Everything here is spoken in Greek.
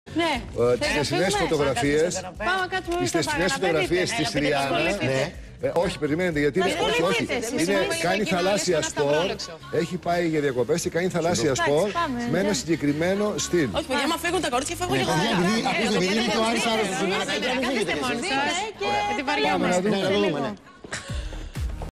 Ναι. Τις χθεσινές φωτογραφίες. Τις χθεσινές φωτογραφίες της Ριάννα. Όχι, περιμένετε, γιατί κάνει θαλάσσια σπορ. Έχει πάει για διακοπές και κάνει θαλάσσια σπορ με ένα συγκεκριμένο στυλ. Όχι, παιδιά, μα φεύγουν τα κορίτσια, φεύγω εγώ. Ακούστε, επειδή είναι και ο Άρης άρρωστος σήμερα, καλύτερα μην φύγετε. Πάμε να δούμε.